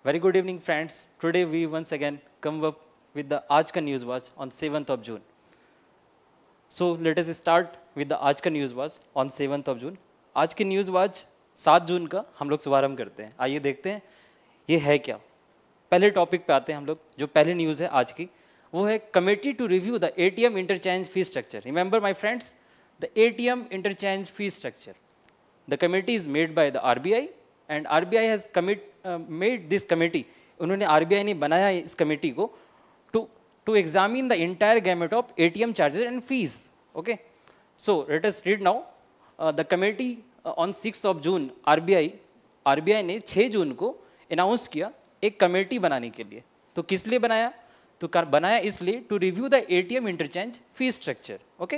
Very good evening, friends. Today we once again come up with the आज का news watch on 7th of June. So let us start with the आज का news watch on 7th of June. आज की news watch 7 जून का हम लोग शुभारंभ करते हैं. आइए देखते हैं ये है क्या. पहले टॉपिक पे आते हैं हम लोग. जो पहली न्यूज़ है आज की वो है committee to review the ATM interchange fee structure. Remember my friends, the ATM interchange fee structure. The committee is made by the RBI and RBI has made this committee. उन्होंने RBI ने बनाया इस committee को to examine the entire gamut of ATM charges and fees. Okay, so let us read now. The committee on 6th of June RBI ने 6 जून को announce किया एक committee बनाने के लिए. तो किस लिए बनाया? तो बनाया इसलिए to review the ATM interchange fee structure. Okay,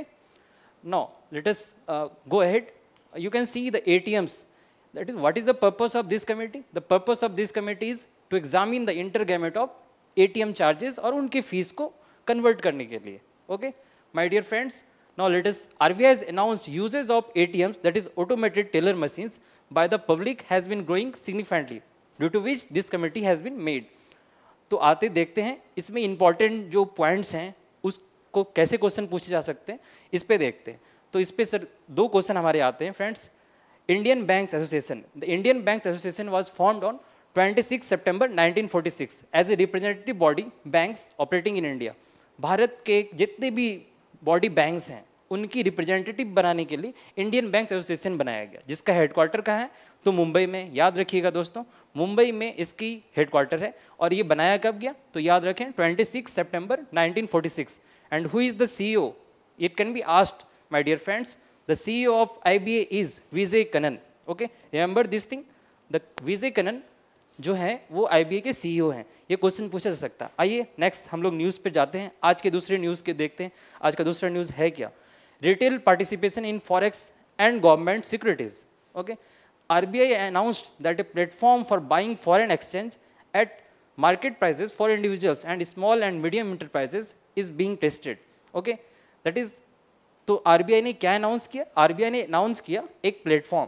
now let us go ahead. You can see the ATMs. That is, what is the purpose of this committee? The purpose of this committee is to examine the inter gamut of ATM charges और उनके fees को convert करने के लिए. Okay my dear friends, now let us. RBI has announced uses of ATMs, that is automated teller machines, by the public has been growing significantly, due to which this committee has been made. तो आते देखते हैं इसमें important जो points हैं उसको कैसे question पूछे जा सकते हैं इस पे देखते हैं. तो इस पे सर 2 क्वेश्चन हमारे आते हैं friends. Indian Banks Association. The Indian Banks Association was formed on 26 September 1946 as a representative body banks operating in India. Bharat के जितने भी बॉडी बैंक्स हैं उनकी रिप्रेजेंटेटिव बनाने के लिए इंडियन बैंक्स एसोसिएशन बनाया गया, जिसका हेडक्वार्टर कहाँ है? तो मुंबई में. याद रखिएगा दोस्तों, मुंबई में इसकी हेडक्वार्टर है. और ये बनाया कब गया? तो याद रखें 26 सितंबर 1946. And who is the CEO? It can be asked my dear friends. The CEO of IBA is Vijay Kannan. Okay, remember this thing. The Vijay Kannan जो है वो IBA के CEO हैं. ये क्वेश्चन पूछा जा सकता है. आइए नेक्स्ट हम लोग न्यूज़ पे जाते हैं. आज के दूसरे न्यूज़ के देखते हैं. आज का दूसरा न्यूज़ है क्या? Retail participation in forex and government securities. Okay, RBI announced that a platform for buying foreign exchange at market prices for individuals and small and medium enterprises is being tested. Okay, that is, तो RBI ने क्या announce किया? RBI ने announce किया एक platform.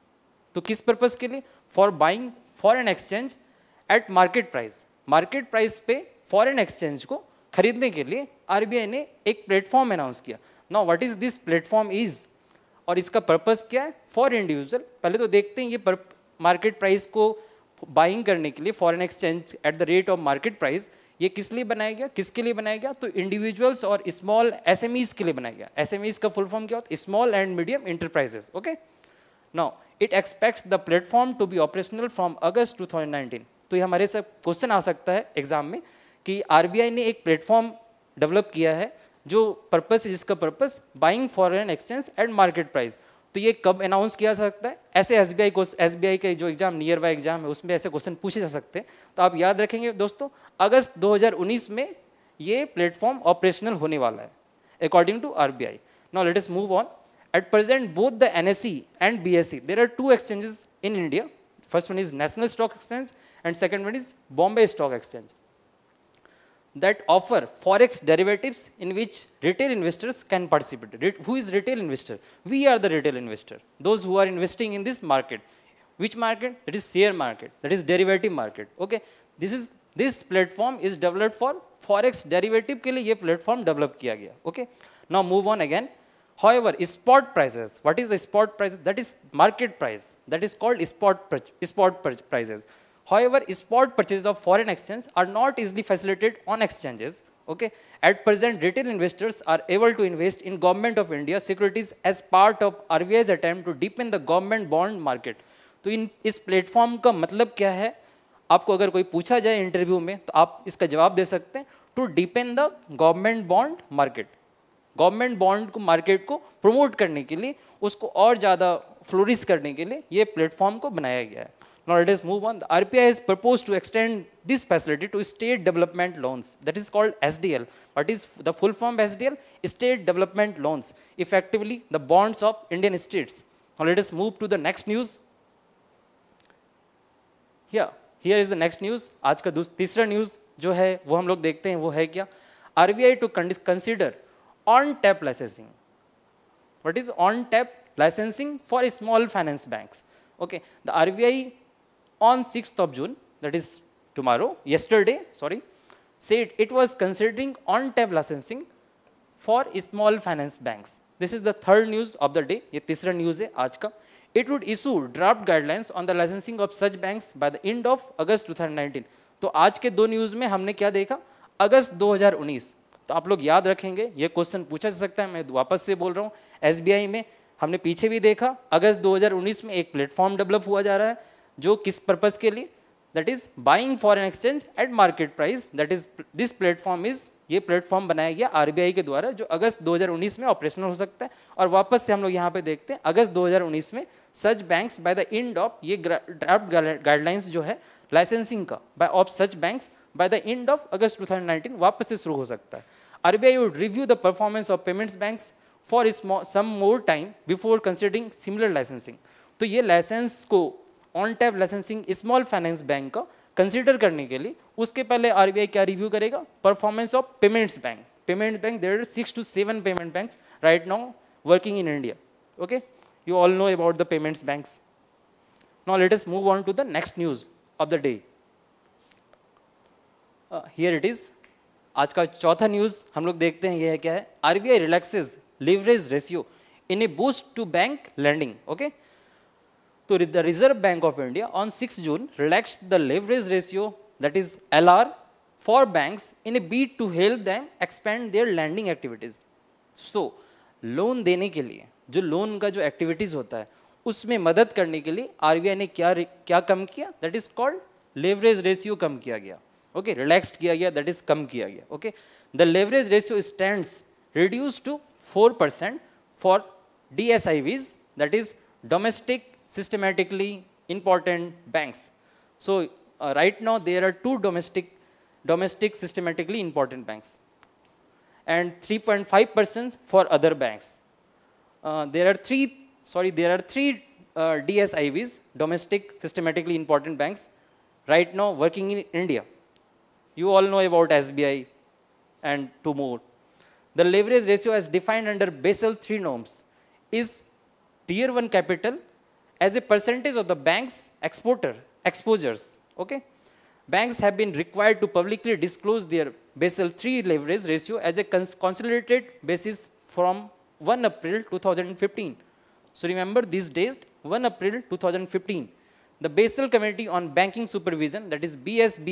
तो किस purpose के लिए? For buying foreign exchange at market price. Market price पे फॉरेन एक्सचेंज को खरीदने के लिए RBI ने एक प्लेटफॉर्म अनाउंस किया. Now what is this platform is, और इसका पर्पस क्या है? For individual. पहले तो देखते हैं ये मार्केट प्राइस को बाइंग करने के लिए foreign exchange at the rate of market price ये किस लिए बनाया गया? किसके लिए बनाया गया? तो इंडिविजुअल्स और स्मॉल SMEs के लिए बनाया गया. SMEs का फुल फॉर्म क्या होता है? Small and medium enterprises. Okay, now it expects the platform to be operational from August 2019. तो ये हमारे सब क्वेश्चन आ सकता है एग्जाम में कि RBI ने एक प्लेटफॉर्म डेवलप किया है जो पर्पस है, जिसका purpose buying foreign exchange at market price. तो ये कब अनाउंस किया जा सकता है? ऐसे SBI के जो एग्जाम नियर बाय एग्जाम है उसमें ऐसे क्वेश्चन पूछे जा सकते हैं. तो आप याद रखेंगे दोस्तों, अगस्त 2019 में ये प्लेटफॉर्म ऑपरेशनल होने वाला है according to RBI. Now let us move on. At present both the NSE and BSC, there are 2 exchanges in India. First one is National Stock Exchange and second one is Bombay Stock Exchange, that offer forex derivatives in which retail investors can participate. Who is retail investor? We are the retail investor, those who are investing in this market. Which market? That is share market, that is derivative market. Okay, this platform is developed for forex derivative के लिए ये platform develop किया गया. Okay, now move on again. However, spot prices, what is the spot price? That is market price, that is called spot prices. However, spot purchases of foreign exchange are not easily facilitated on exchanges. Okay, at present, retail investors are able to invest in Government of India securities as part of RBI's attempt to deepen the government bond market. तो इस platform का मतलब क्या है? आपको अगर कोई पूछा जाए इंटरव्यू में तो आप इसका जवाब दे सकते हैं, to deepen the government bond market. Government bond को मार्केट को प्रमोट करने के लिए, उसको और ज़्यादा फ्लोरिश करने के लिए ये प्लेटफॉर्म को बनाया गया है. Now let us move on. The RBI has proposed to extend this facility to state development loans. That is called SDL. What is the full form SDL? State development loans. Effectively, the bonds of Indian states. Now let us move to the next news. Here is the next news. आज का तीसरा news जो है वो हम लोग देखते हैं वो है क्या? RBI to consider on-tap licensing. What is on-tap licensing for small finance banks? Okay, the RBI on 6th of June, that is yesterday, said it was considering on-tap licensing for small finance banks. This is the third news of the day. ये तीसरा news है आज का. It would issue draft guidelines on the licensing of such banks by the end of August 2019. तो आज के दो news में हमने क्या देखा? अगस्त 2019. तो आप लोग याद रखेंगे, ये क्वेश्चन पूछा जा सकता है. मैं वापस से बोल रहा हूँ, एसबीआई में हमने पीछे भी देखा, अगस्त 2019 में एक प्लेटफॉर्म डेवलप हुआ जा रहा है जो किस पर्पस के लिए, that is buying foreign exchange at market price. That is this platform is, ये प्लेटफॉर्म बनाया गया आरबीआई के द्वारा जो अगस्त 2019 में ऑपरेशनल हो सकता है. और वापस से हम लोग यहाँ पे देखते हैं अगस्त 2019 में such banks by the end of, ये ड्राफ्ट गाइडलाइंस जो है लाइसेंसिंग का by of such banks by the end of August 2019 वापस से शुरू हो सकता है. RBI would review the performance of payments banks for some more time before considering similar licensing. तो ये लाइसेंस को on tap licensing small finance bank का कंसीडर करने के लिए उसके पहले आरबीआई क्या रिव्यू करेगा? Performance of payments bank. Payment bank, there are 6 to 7 payment banks right now working in India. Okay, you all know about the payments banks. Now let us move on to the next news of the day. Here it is. आज का चौथा news हम लोग देखते हैं, यह है क्या है? RBI relaxes leverage ratio in a boost to bank lending. Okay, so the Reserve Bank of India on 6 June relaxed the leverage ratio, that is LR, for banks in a bid to help them expand their lending activities. So loan देने के लिए जो loan का जो activities होता है उसमें मदद करने के लिए आरबीआई ने क्या कम किया? That is called leverage ratio कम किया गया. ओके, रिलैक्स्ड किया गया, दैट इज कम किया गया. Okay, the leverage ratio stands reduced to 4% for DSIVs, that is domestic systematically important banks. So right now there are two domestic systematically important banks and 3.5% for other banks. There are three DSIVs, domestic systematically important banks, right now working in India. You all know about SBI and two more. The leverage ratio as defined under Basel III norms is Tier 1 capital as a percentage of the bank's exposures. Okay? Banks have been required to publicly disclose their Basel III leverage ratio as a consolidated basis from 1 April 2015. So remember these days, 1 April 2015. The Basel Committee on Banking Supervision, that is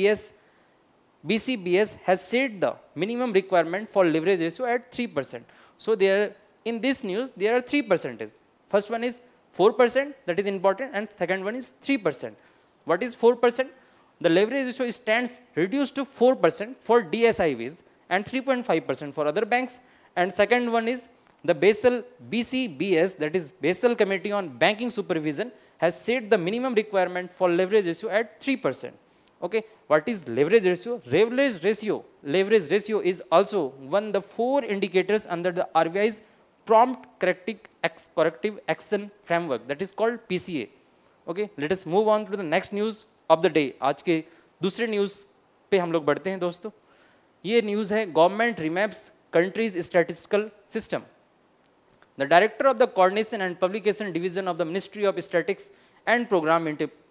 BCBS, has set the minimum requirement for leverage ratio at 3%. So there, in this news, there are 3%. First one is 4%, that is important, and second one is 3%. What is 4%? The leverage ratio stands reduced to 4% for DSIVs and 3.5% for other banks. And second one is the BCBS, that is Basel Committee on Banking Supervision, has set the minimum requirement for leverage ratio at 3%. Okay, what is leverage ratio? Leverage ratio is also one of the 4 indicators under the RBI's prompt corrective action framework, that is called PCA. Okay, let us move on to the next news of the day. आज के दूसरे news पे हम लोग बढ़ते हैं दोस्तों. ये न्यूज़ है government remaps countries statistical system. The director of the coordination and publication division of the Ministry of Statistics and Program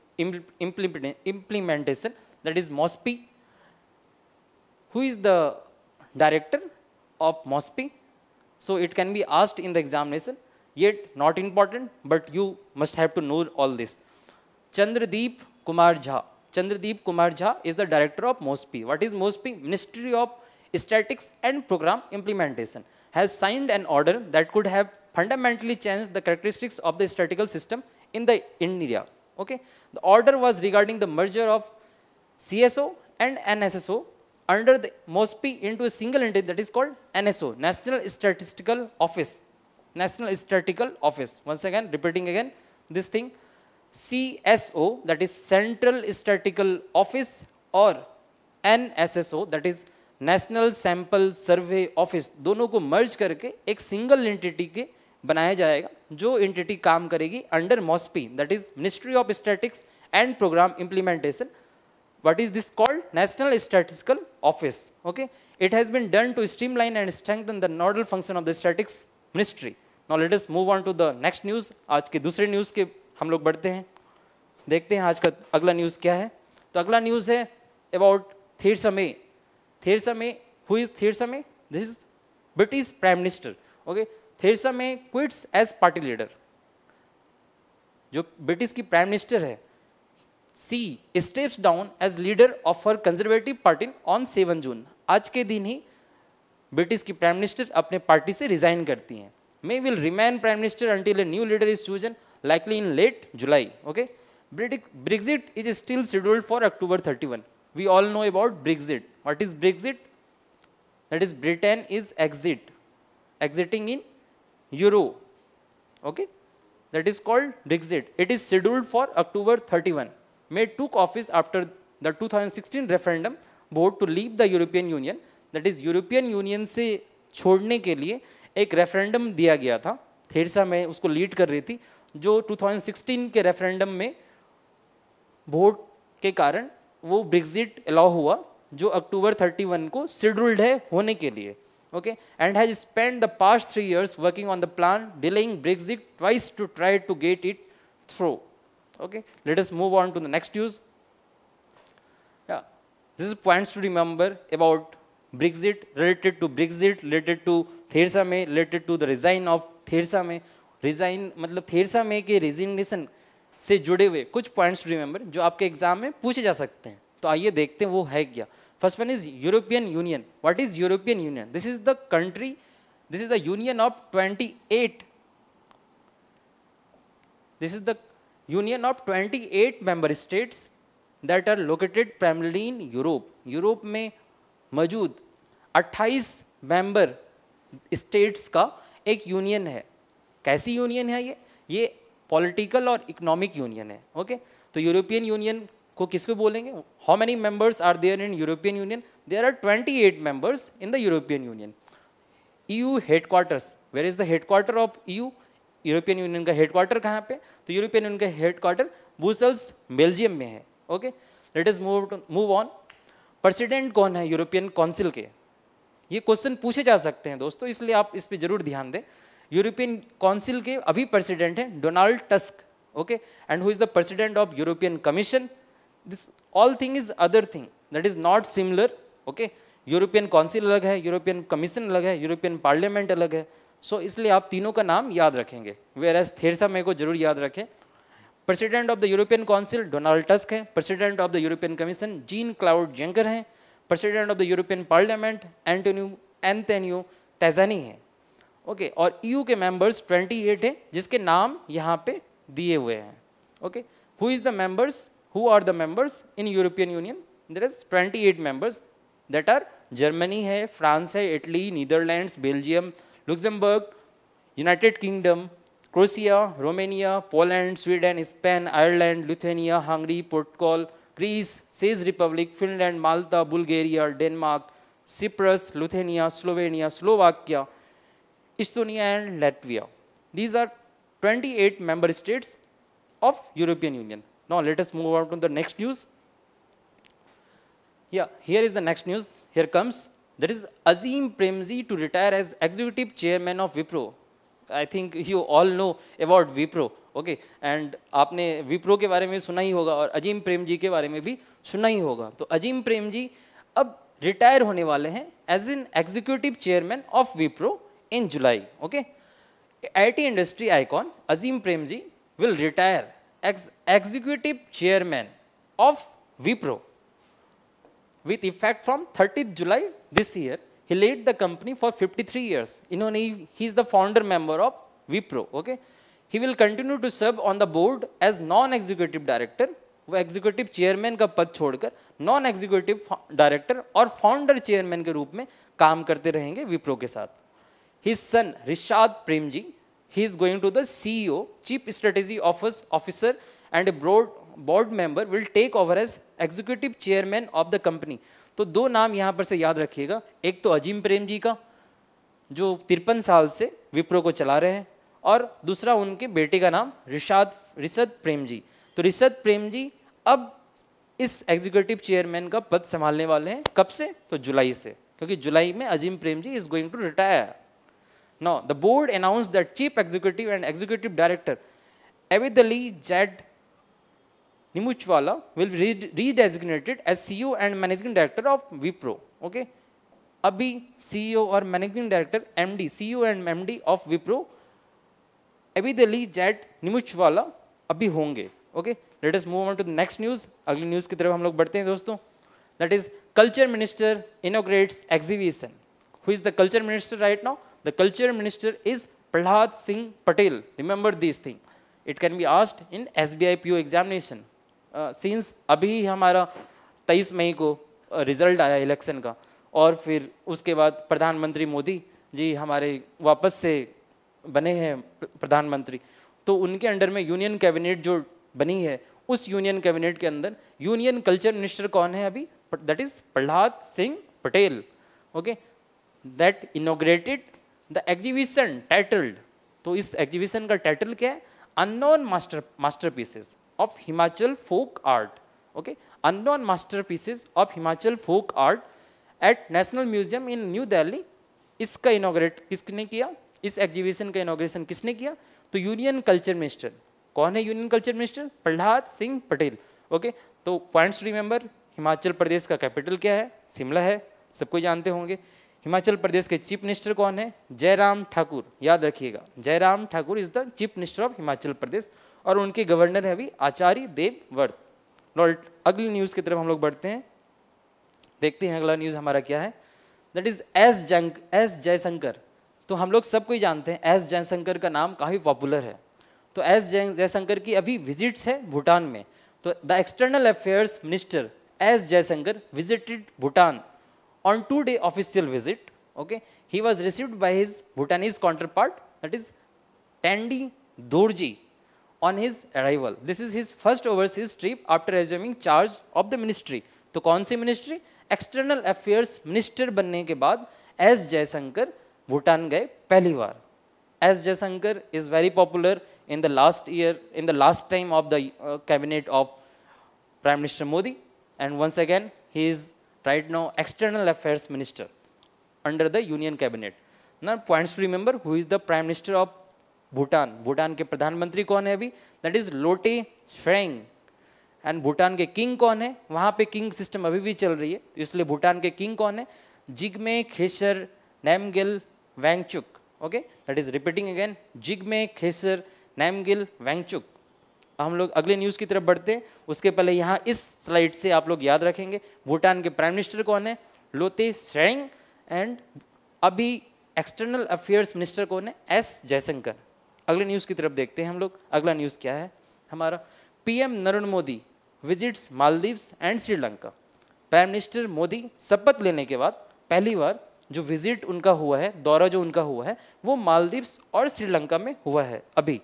Implementation, that is MOSPI. Who is the director of MOSPI? So it can be asked in the examination, yet not important, but you must have to know all this. Chandradeep Kumar Jha. Chandradeep Kumar Jha is the director of MOSPI. What is MOSPI? Ministry of Statistics and Program Implementation has signed an order that could have fundamentally changed the characteristics of the statistical system in India. Okay, the order was regarding the merger of CSO and NSSO under the MOSPI into a single entity, that is called NSO, National Statistical Office. National Statistical Office. Once again, repeating again this thing. CSO, that is Central Statistical Office, or NSSO, that is National Sample Survey Office. दोनों को merge करके एक single entity के बनाया जाएगा जो entity काम करेगी under MOSPI, that is Ministry of Statistics and Program Implementation. What is this called? National Statistical Office. Okay, it has been done to streamline and strengthen the nodal function of the Statistics Ministry. Now let us move on to the next news. आज के दूसरे news के हम लोग बढ़ते हैं, देखते हैं आज का अगला न्यूज़ क्या है. तो अगला न्यूज़ है about Theresa May. Theresa May, who is Theresa May? This is British Prime Minister. Okay, Theresa May quits as party leader. जो ब्रिटिश की प्राइम मिनिस्टर है, she steps down as leader of her Conservative Party on 7 June. आज के दिन ही British की prime minister अपने party से रिजाइन करती हैं. May will remain prime minister until a new leader is chosen, likely in late July. Okay, Brexit is still scheduled for October 31. We all know about Brexit. What is Brexit? That is Britain is exiting in Euro. Okay, that is called Brexit. It is scheduled for October 31. May took office after the 2016 referendum vote to leave the European Union. That is European Union से छोड़ने के लिए एक referendum दिया गया था. Theresa May उसको lead कर रही थी, जो 2016 के रेफरेंडम में वोट के कारण वो ब्रेक्जिट अलाउ हुआ, जो अक्टूबर 31 को शेड्यूल्ड है होने के लिए. Okay, and has spend the past 3 years working on the plan delaying Brexit twice to try to get it through. Okay, let us move on to the next news. This is points to remember about Brexit, related to Brexit, related to Theresa May, related to the resign of Theresa May. Resign मतलब Theresa May के resignation से जुड़े हुए कुछ points to remember जो आपके exam में पूछे जा सकते हैं. तो आइए देखते हैं वो है क्या. First one is European Union. What is European Union? This is the country, this is the union of 28. This is the union of 28 member states that are located primarily in Europe. Europe में मौजूद 28 member states का एक union है. कैसी union है ये political और economic union है. ओके, तो यूरोपियन यूनियन को किसको बोलेंगे? How many members are there in European Union? There are 28 members in the European Union. EU headquarters, where is the headquarter of EU? European Union का हेडक्वार्टर कहाँ पे? तो यूरोपियन यूनियन का हेडक्वार्टर ब्रुसेल्स बेल्जियम में है. Okay, let us move on. President कौन है European council के? ये क्वेश्चन पूछे जा सकते हैं दोस्तों, इसलिए आप इस पे जरूर ध्यान दें. यूरोपियन काउंसिल के अभी प्रेसिडेंट हैं Donald Tusk. Okay, and who is the president of European Commission? This all thing is other thing that is not similar. Okay, European Council अलग है, यूरोपियन कमीशन अलग है, यूरोपियन पार्लियामेंट अलग है. सो इसलिए आप तीनों का नाम याद रखेंगे. वेयर एज थेरेसा मे को जरूर याद रखें. President of the European Council Donald Tusk है. President of the European Commission Jean Claude Juncker हैं. President of the European Parliament Antonio Tajani है. ओके, और EU के मेंबर्स 28 हैं जिसके नाम यहाँ पे दिए हुए हैं. Okay, who is the members, who are the members in European Union? There is 28 members that are Germany है, फ्रांस है, Italy, Netherlands, Belgium, Luxembourg, United Kingdom, Croatia, Romania, Poland, Sweden, Spain, Ireland, Lithuania, Hungary, Portugal, Greece, चेक Republic, Finland, Malta, Bulgaria, Denmark, Cyprus, Lithuania, Slovenia, Slovakia, Estonia and Latvia. These are 28 member states of European Union. Now let us move on to the next news. Yeah, here is the next news. Here comes. That is Azim Premji to retire as executive chairman of Wipro. I think you all know about Wipro. Okay, and आपने विप्रो के बारे में सुना ही होगा और अजीम प्रेमजी के बारे में भी सुना ही होगा. तो अजीम प्रेमजी अब रिटायर होने वाले हैं as an executive chairman of Wipro in July. Okay, IT industry icon Azim Premji will retire as executive chairman of Wipro with effect from 30th July this year. He led the company for 53 years. He is the founder member of Wipro. Okay, he will continue to serve on the board as non-executive director. वो executive chairman का पद छोड़कर non executive director और founder chairman के रूप में काम करते रहेंगे विप्रो के साथ. His son Rishad Premji, he is going to the CEO, Chief Strategy Officer and a board member will take over as executive chairman of the company. तो दो नाम यहाँ पर से याद रखिएगा. एक तो अजीम प्रेमजी का जो 53 साल से विप्रो को चला रहे हैं, और दूसरा उनके बेटे का नाम ऋषद प्रेमजी. तो ऋषद प्रेमजी अब इस एग्जीक्यूटिव चेयरमैन का पद संभालने वाले हैं. कब से? तो जुलाई से, क्योंकि जुलाई में Azim Premji is going to retire. Now, the board announced that Chief Executive and Executive Director Abid Ali Jad Nimuchwala will be redesignated as CEO and Managing Director of Wipro. Okay, अभी CEO और Managing Director MD, CEO and MD of Wipro, Abidali Jet Nimuchwala अभी होंगे. Okay, let us move on to the next news. अगली news की तरफ हम लोग बढ़ते हैं दोस्तों. That is, Culture Minister inaugurates exhibition. Who is the Culture Minister right now? The Culture Minister is Prahlad Singh Patel. Remember these things. It can be asked in SBI PO examination. Since अभी हमारा 23 मई को result आया election का, और फिर उसके बाद प्रधानमंत्री मोदी जी हमारे वापस से बने हैं प्रधानमंत्री, तो उनके अंडर में यूनियन कैबिनेट जो बनी है, उस यूनियन कैबिनेट के अंदर यूनियन कल्चर मिनिस्टर कौन है अभी? That is Prahlad Singh Patel. Okay, that inaugurated the exhibition titled. तो इस एग्जीबिशन का टाइटल क्या है? Unknown masterpieces of Himachal folk art. Okay, unknown masterpieces of Himachal folk art at national museum in New Delhi. इसका इनॉग्रेट किसने किया? इस एग्जीबिशन का इनॉग्रेशन किसने किया? तो यूनियन कल्चर मिनिस्टर. कौन है union culture minister? Prahlad Singh Patel. Okay, तो पॉइंट्स रिमेंबर. हिमाचल प्रदेश का कैपिटल क्या है? शिमला है, सबको जानते होंगे. हिमाचल प्रदेश के चीफ मिनिस्टर कौन है? जयराम ठाकुर. याद रखिएगा, Jairam Thakur is the chief minister of Himachal Pradesh, और उनके गवर्नर है अभी आचार्य देवव्रत. अगली न्यूज़ की तरफ हम लोग बढ़ते हैं. देखते हैं अगला न्यूज़ हमारा क्या है. That is S Jaishankar. तो हम लोग सबको ही जानते हैं, एस जयशंकर का नाम काफ़ी पॉपुलर है. तो एस जयशंकर की अभी विजिट्स है भूटान में. तो the external affairs minister S Jaishankar visited Bhutan on 2-day official visit. Okay, he was received by his Bhutanese counterpart, that is Tendi Dorji, on his arrival. This is his first overseas trip after assuming charge of the ministry. तो कौन सी ministry? External affairs minister बनने के बाद S Jaishankar Bhutan गए पहली बार. S Jaishankar is very popular in the last year, in the last time of the cabinet of Prime Minister Modi, and once again he is right now external affairs minister under the union cabinet. Now points to remember, who is the Prime Minister of Bhutan? Bhutan के प्रधानमंत्री कौन है अभी? That is Lotay Tshering. And Bhutan के king कौन है? वहाँ पे किंग सिस्टम अभी भी चल रही है, इसलिए भूटान के किंग कौन है? Jigme Khesar Namgyel Wangchuck. Okay, that is repeating again, Jigme Khesar Namgyel Wangchuck. हम लोग अगले न्यूज़ की तरफ बढ़ते हैं. उसके पहले यहाँ इस स्लाइड से आप लोग याद रखेंगे भूटान के प्राइम मिनिस्टर कौन है? लोटे श्रेंग. एंड अभी एक्सटर्नल अफेयर्स मिनिस्टर कौन है? एस जयशंकर. अगले न्यूज़ की तरफ देखते हैं हम लोग. अगला न्यूज़ क्या है हमारा? PM Narendra Modi visits Maldives and Sri Lanka. Prime minister Modi शपथ लेने के बाद पहली बार जो विजिट उनका हुआ है, दौरा जो उनका हुआ है, वो मालदीव्स और श्रीलंका में हुआ है अभी.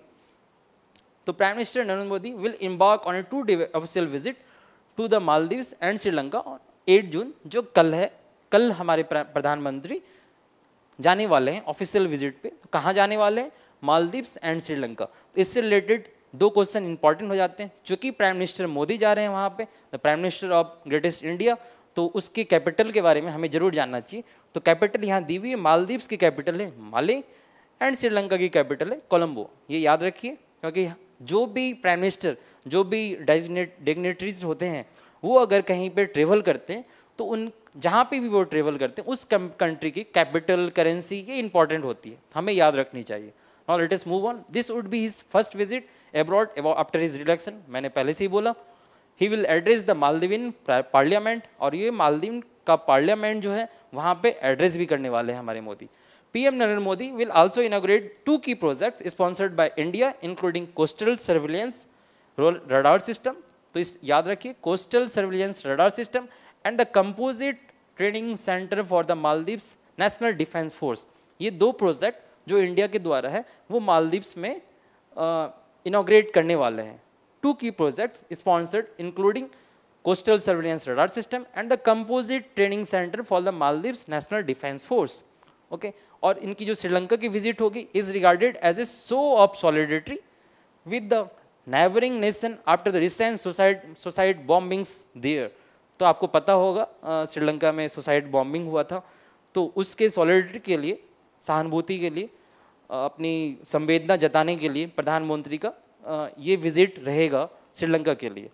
तो prime minister Narendra Modi will embark on a 2-day official visit to the Maldives and Sri Lanka on 8 जून, जो कल है. कल हमारे प्रधानमंत्री जाने वाले हैं ऑफिशियल विजिट पे. तो कहाँ जाने वाले हैं? मालदीव्स एंड श्रीलंका. तो इससे रिलेटेड 2 क्वेश्चन इंपॉर्टेंट हो जाते हैं. चूंकि प्राइम मिनिस्टर मोदी जा रहे हैं वहाँ पे, the prime minister of greatest India, तो उसके कैपिटल के बारे में हमें जरूर जानना चाहिए. तो कैपिटल यहाँ दी हुई है, मालदीव्स की कैपिटल है माले एंड श्रीलंका की कैपिटल है कोलंबो. ये याद रखिए, क्योंकि जो भी प्राइम मिनिस्टर, जो भी डिग्नेटरीज होते हैं, वो अगर कहीं पे ट्रेवल करते हैं तो उन जहाँ पे भी वो ट्रेवल करते हैं उस कंट्री की कैपिटल करेंसी ये इंपॉर्टेंट होती है, हमें याद रखनी चाहिए. Now let us move on. This would be his first visit abroad after his election. मैंने पहले से ही बोला, he will address the Maldivian parliament, और ये मालदीव का पार्लियामेंट जो है वहाँ पे एड्रेस भी करने वाले हैं हमारे Modi. PM Narendra Modi will also inaugurate 2 key projects sponsored by India, including coastal surveillance radar system. तो इस याद रखिए, coastal surveillance radar system and the composite training center for the Maldives National Defense Force. ये 2 project जो India के द्वारा है वो मालदीव्स में इनॉग्रेट करने वाले हैं. 2 key projects sponsored including coastal surveillance radar system and the composite training center for the Maldives National Defense Force. ओके, और इनकी जो श्रीलंका की विजिट होगी is regarded as a show of solidarity with the neighbouring nation after the recent suicide bombings there. तो आपको पता होगा श्रीलंका में सुसाइड बॉम्बिंग हुआ था, तो उसके सॉलिडेरिटी के लिए, सहानुभूति के लिए, अपनी संवेदना जताने के लिए प्रधानमंत्री का ये विजिट रहेगा श्रीलंका के लिए.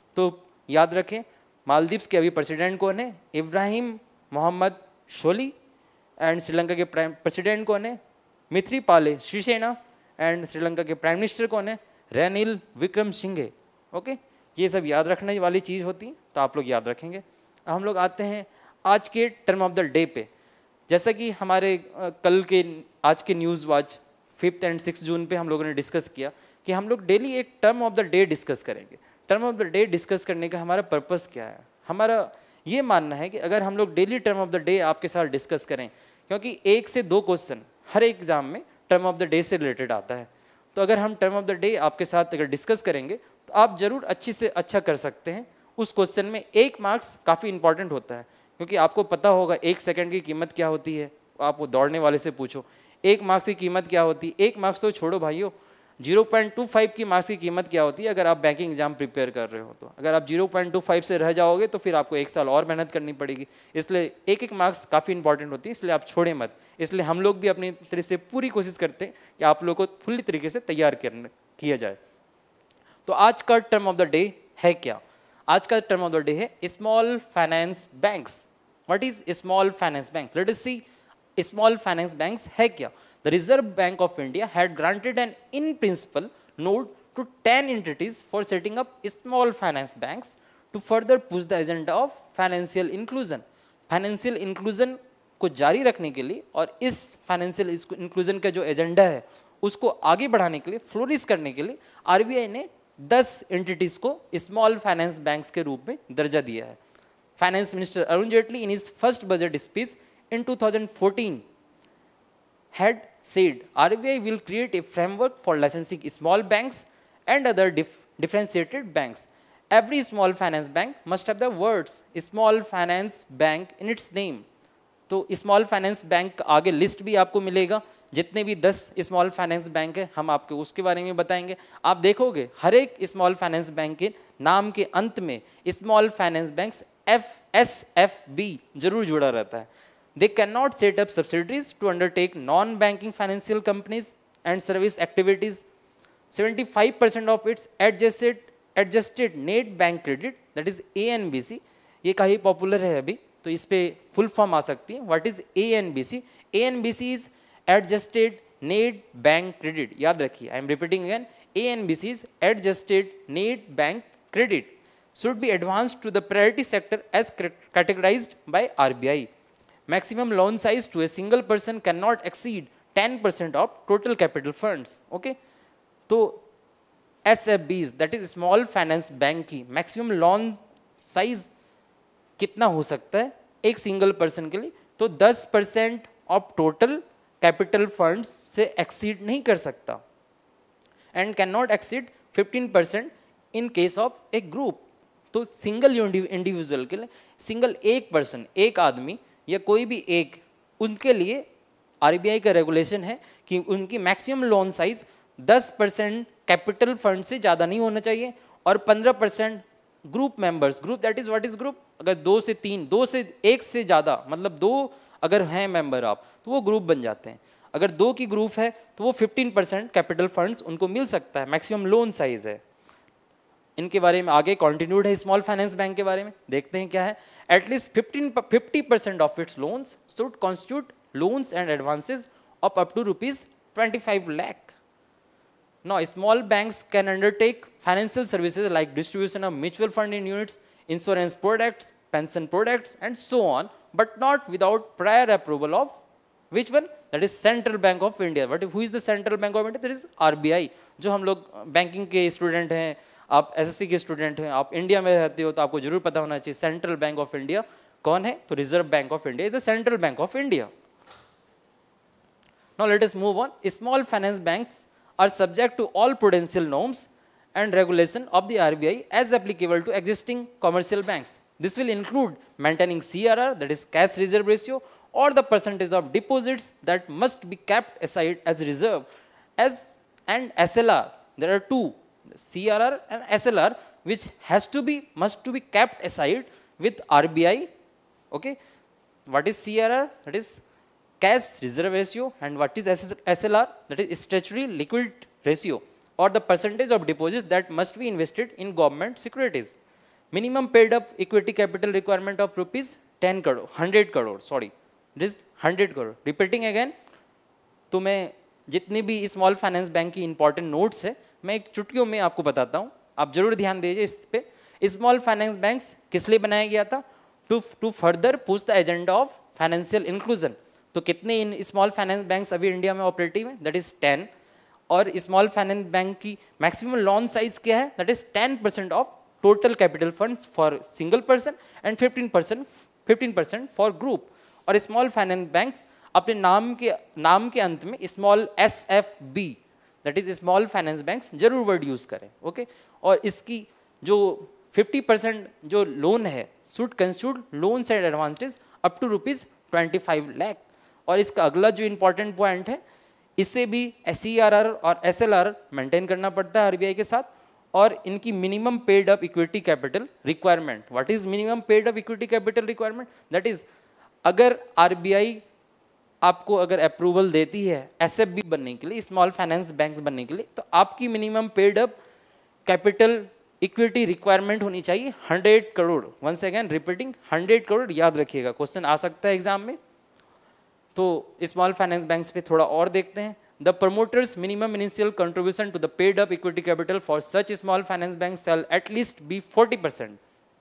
तो याद रखें, मालदीव्स के अभी प्रेसिडेंट कौन है? इब्राहिम मोहम्मद शोली। एंड श्रीलंका के प्रेसिडेंट कौन है? मिथ्रीपाले श्रीसेना। एंड श्रीलंका के प्राइम मिनिस्टर कौन है? रेनिल विक्रमसिंघे। ओके, ये सब याद रखने वाली चीज़ होती है, तो आप लोग याद रखेंगे। हम लोग आते हैं आज के टर्म ऑफ द डे पे। जैसा कि हमारे कल के आज के न्यूज़ वॉच 5 एंड 6 जून पे हम लोगों ने डिस्कस किया कि हम लोग डेली एक term of the day discuss करेंगे। Term of the day discuss करने का हमारा पर्पस क्या है? हमारा ये मानना है कि अगर हम लोग daily term of the day आपके साथ डिस्कस करें, क्योंकि 1 से 2 क्वेश्चन हर एग्जाम में टर्म ऑफ द डे से रिलेटेड आता है, तो अगर हम टर्म ऑफ द डे आपके साथ अगर डिस्कस करेंगे तो आप जरूर अच्छी से अच्छा कर सकते हैं। उस क्वेश्चन में 1 मार्क्स काफ़ी इंपॉर्टेंट होता है, क्योंकि आपको पता होगा 1 सेकंड की कीमत क्या होती है। आप वो दौड़ने वाले से पूछो 1 मार्क्स की कीमत क्या होती है, 1 मार्क्स तो छोड़ो भाइयों, 0.25 की मार्क्स की कीमत क्या होती है अगर आप बैंकिंग एग्जाम प्रिपेयर कर रहे हो। तो अगर आप 0.25 से रह जाओगे तो फिर आपको 1 साल और मेहनत करनी पड़ेगी। इसलिए 1 मार्क्स काफ़ी इंपॉर्टेंट होती है, इसलिए आप छोड़े मत। इसलिए हम लोग भी अपनी तरफ से पूरी कोशिश करते हैं कि आप लोग को फुल्ली तरीके से तैयार किया जाए। तो आज का टर्म ऑफ द डे है क्या? आज का टर्म ऑफ द डे है small finance banks. What is small finance banks? Let us see small finance banks है क्या। The Reserve Bank of India had granted an in-principle note to 10 entities for setting up small finance banks to further push the agenda of financial inclusion. Financial inclusion को जारी रखने के लिए और इस financial inclusion का जो एजेंडा है उसको आगे बढ़ाने के लिए, फ्लोरिश करने के लिए आरबीआई ने 10 एंटिटीज को स्मॉल फाइनेंस बैंक्स के रूप में दर्जा दिया है। Finance minister Arun Jaitley in his first budget speech in 2014 had said RBI will create a framework for licensing small banks and other differentiated banks. Every small finance bank must have the words small finance bank in its name. तो small finance bank आगे list भी आपको मिलेगा, जितने भी 10 small finance bank है हम आपको उसके बारे में बताएंगे। आप देखोगे हर एक स्मॉल फाइनेंस बैंक के नाम के अंत में स्मॉल फाइनेंस बैंक्स SFB जरूर जुड़ा रहता है। They cannot set up subsidiaries to undertake non-banking financial companies and service activities. 75% of its adjusted net bank credit, that is ANBC, ये काफ़ी पॉपुलर है अभी, तो इस पे फुल फॉर्म आ सकती है। What is ANBC? ANBC is adjusted net bank credit. याद रखिए, I am repeating again. ANBC is adjusted net bank credit. Should be advanced to the priority sector as categorized by RBI. Maximum loan size to a single person cannot exceed 10% of total capital funds. Okay, तो SFBs, that is small finance bank की maximum loan size कितना हो सकता है एक single person के लिए? तो 10% ऑफ टोटल कैपिटल फंड्स से एक्सीड नहीं कर सकता, and can not exceed 15% in case of a group. तो सिंगल इंडिविजुअल के लिए, सिंगल एक पर्सन, एक आदमी या कोई भी एक, उनके लिए आरबीआई का रेगुलेशन है कि उनकी maximum loan size 10% capital fund से ज़्यादा नहीं होना चाहिए और 15% group members. Group that is what is group? अगर 2 से 3, 2 से 1 से ज़्यादा, मतलब 2 अगर हैं मेंबर आप, तो वो ग्रुप बन जाते हैं। अगर 2 की ग्रुप है तो वो 15% कैपिटल फंड्स उनको मिल सकता है, मैक्सिमम लोन साइज है। इनके बारे में आगे कंटिन्यूड है स्मॉल फाइनेंस बैंक के बारे में, देखते हैं क्या है। At least 50% of its loans should constitute loans and advances of up to rupees 25 lakh. Now, small banks can undertake financial services like distribution of mutual fund in units, insurance products, pension products, and so on, but not without prior approval of which one? That is Central Bank of India. Who is the Central Bank of India? That is RBI. जो हम लोग banking के student हैं, आप SSC के student हैं, आप India में रहते हो, तो आपको जरूर पता होना चाहिए सेंट्रल बैंक ऑफ इंडिया कौन है? तो reserve bank of India is the central bank of India. Now let us move on. Small finance banks are subject to all prudential norms and regulation of the RBI as applicable to existing commercial banks. This will include maintaining CRR, that is cash reserve ratio, or the percentage of deposits that must be kept aside as reserve, and SLR. There are two, CRR and SLR, which must to be kept aside with RBI. Okay, what is CRR? That is cash reserve ratio, and what is SLR? That is statutory liquid ratio, or the percentage of deposits that must be invested in government securities. Minimum paid up equity capital requirement of rupees 10 crore 100 crore sorry this 100 crore repeating again. तो मैं जितनी भी small finance bank की important notes है मैं एक चुटकियों में आपको बताता हूँ, आप जरूर ध्यान दीजिए इस पे। स्मॉल फाइनेंस बैंक्स किस लिए बनाया गया था? To further push the agenda of financial inclusion. तो कितने इन स्मॉल फाइनेंस बैंक्स अभी इंडिया में ऑपरेटिव हैं? That is 10। और स्मॉल फाइनेंस बैंक की मैक्सिमम लोन साइज क्या है? That is 10% of total capital funds for single person and 15% for group. और स्मॉल फाइनेंस बैंक्स अपने नाम के अंत में small SFB that is small finance banks जरूर वर्ड यूज करें, ओके। और इसकी जो 50% जो लोन है should constitute loan and advances up to ₹25 lakh. और इसका अगला जो इंपॉर्टेंट पॉइंट है, इससे भी SERR और SLR मेंटेन करना पड़ता है RBI के साथ। और इनकी minimum paid up equity capital requirement, what is minimum paid up equity capital requirement? That is अगर RBI आपको अगर अप्रूवल देती है SFB बनने के लिए, स्मॉल फाइनेंस बैंक बनने के लिए, तो आपकी minimum paid up capital equity requirement होनी चाहिए 100 crore. Once again repeating 100 crore, याद रखिएगा, क्वेश्चन आ सकता है एग्जाम में। तो स्मॉल फाइनेंस बैंक्स पे थोड़ा और देखते हैं। The promoters minimum initial contribution to the paid up equity capital for such small finance bank shall at least be 40%,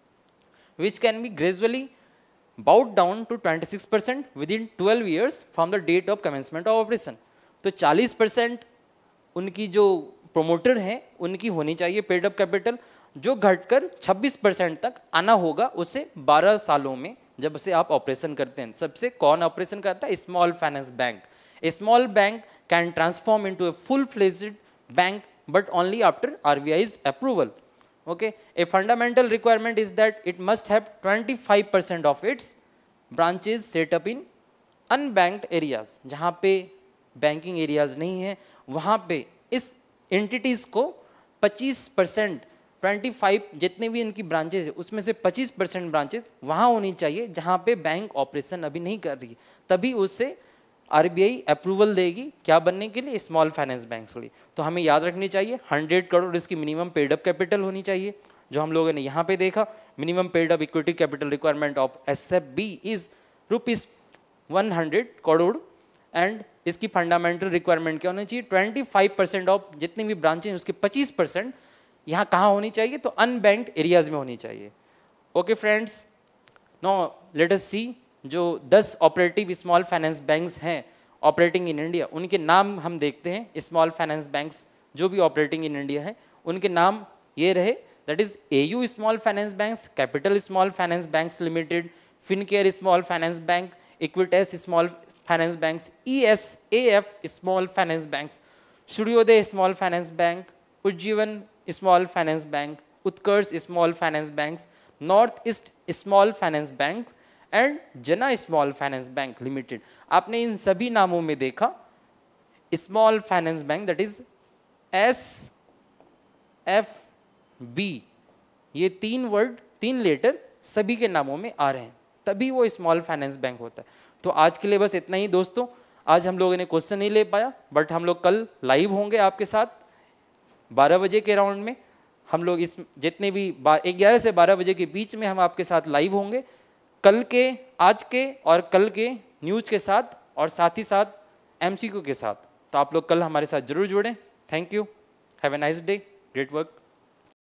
which can be gradually brought down to 26% within 12 years from the date of commencement of operation. तो 40% उनकी जो promoter हैं उनकी होनी चाहिए paid up capital, जो घटकर 26% तक आना होगा उसे 12 सालों में, जब से आप ऑपरेशन करते हैं। सबसे कौन ऑपरेशन करता है? Small finance bank. A small bank can transform into a full fledged bank but only after RBI's approval, okay. A fundamental requirement is that it must have 25% of its branches set up in unbanked areas। जहाँ पे banking areas नहीं है वहाँ पे इस entities को 25%, 25 जितने भी इनकी ब्रांचेज है उसमें से 25% ब्रांचेज वहाँ होनी चाहिए जहाँ पे बैंक ऑपरेशन अभी नहीं कर रही है, तभी उससे RBI अप्रूवल देगी क्या बनने के लिए? स्मॉल फाइनेंस बैंक्स के लिए। तो हमें याद रखनी चाहिए 100 करोड़ इसकी मिनिमम पेड अप कैपिटल होनी चाहिए। जो हम लोगों ने यहाँ पे देखा, minimum paid up equity capital requirement of SFB is ₹100 crore. And इसकी फंडामेंटल रिक्वायरमेंट क्या होनी चाहिए? 25% ऑफ जितनी भी ब्रांचेज उसके 25% यहाँ कहाँ होनी चाहिए? तो अनबैंक्ड एरियाज में होनी चाहिए। Okay friends, now let us see जो 10 ऑपरेटिव स्मॉल फाइनेंस बैंक्स हैं ऑपरेटिंग इन इंडिया, उनके नाम हम देखते हैं। स्मॉल फाइनेंस बैंक्स जो भी ऑपरेटिंग इन इंडिया है उनके नाम ये रहे, that is AU small finance banks, capital small finance banks limited, Fincare small finance bank, Equitas small finance banks, ESAF small finance banks, Suryoday small finance bank, Ujjivan small finance bank, Utkarsh small finance banks, north east small finance bank and Jana small finance bank limited. आपने इन सभी नामों में देखा small finance bank that is SFB, ये 3 word 3 letter सभी के नामों में आ रहे हैं, तभी वो स्मॉल फाइनेंस बैंक होता है। तो आज के लिए बस इतना ही दोस्तों। आज हम लोगों ने क्वेश्चन नहीं ले पाया, बट हम लोग कल लाइव होंगे आपके साथ 12 बजे के राउंड में। हम लोग इस जितने भी 11 से 12 बजे के बीच में हम आपके साथ लाइव होंगे, कल के, आज के और कल के न्यूज़ के साथ, और साथ ही साथ MCQ के साथ। तो आप लोग कल हमारे साथ जरूर जुड़ें। Thank you, have a nice day, great work.